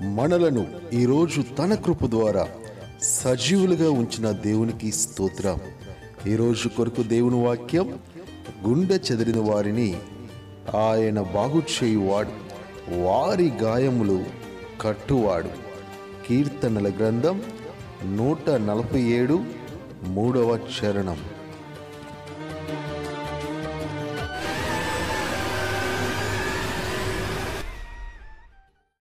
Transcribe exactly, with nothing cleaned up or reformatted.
మనలను ఈరోజు తన కృప ద్వారా సజీవులుగా ఉంచిన దేవునికి స్తోత్రం. ఈరోజు కొరకు దేవుని వాక్యం, గుండె చెదిరిన వారిని ఆయన బాగు చేయువాడు, వారి గాయములు కట్టువాడు. కీర్తనల గ్రంథం నూట నలభై ఏడు మూడవ చరణం.